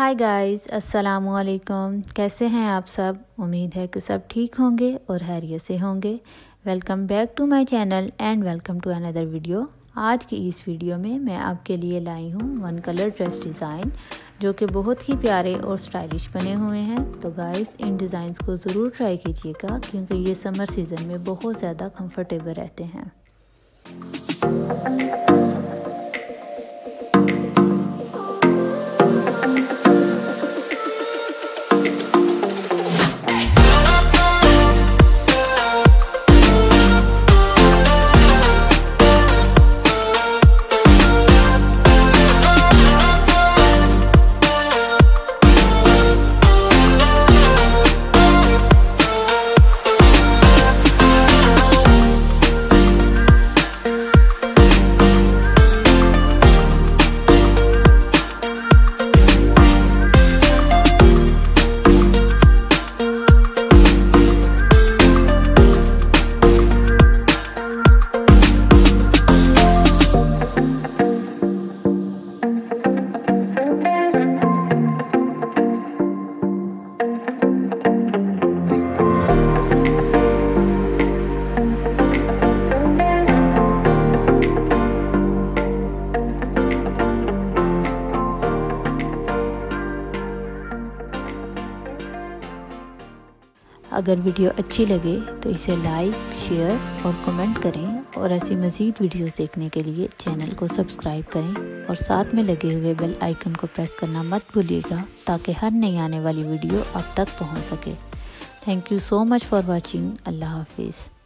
Hi guys, अस्सलामु अलैकुम। कैसे हैं आप सब? उम्मीद है कि सब ठीक होंगे और खैरियत से होंगे। Welcome back to my channel and welcome to another video. आज की इस वीडियो में मैं आपके लिए लाई हूँ वन कलर ड्रेस डिज़ाइन, जो कि बहुत ही प्यारे और स्टाइलिश बने हुए हैं। तो गाइस, इन डिज़ाइंस को ज़रूर ट्राई कीजिएगा क्योंकि ये समर सीज़न में बहुत ज़्यादा कंफर्टेबल रहते हैं। अगर वीडियो अच्छी लगे तो इसे लाइक, शेयर और कमेंट करें और ऐसी मज़ीद वीडियोस देखने के लिए चैनल को सब्सक्राइब करें और साथ में लगे हुए बेल आइकन को प्रेस करना मत भूलिएगा ताकि हर नई आने वाली वीडियो आप तक पहुंच सके। Thank you so much for watching. अल्लाह हाफिज़।